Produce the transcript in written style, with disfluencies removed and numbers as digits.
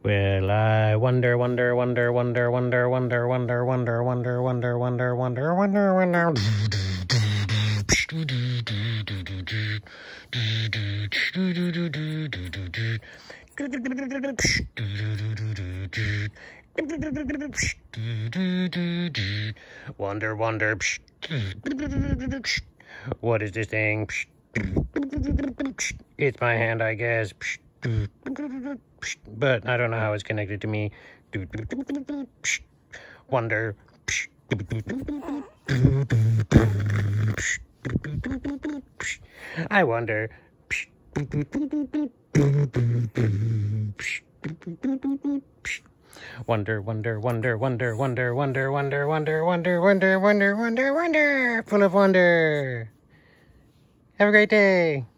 Well, I wonder, wonder, wonder, wonder, wonder, wonder, wonder, wonder, wonder, wonder, wonder, wonder, wonder, wonder. Wonder, wonder. What is this thing? It's my hand, I guess. But I don't know how it's connected to me. Wonder. I wonder. Wonder, wonder, wonder, wonder, wonder, wonder, wonder, wonder, wonder, wonder, wonder, wonder, wonder, full of wonder. Have a great day.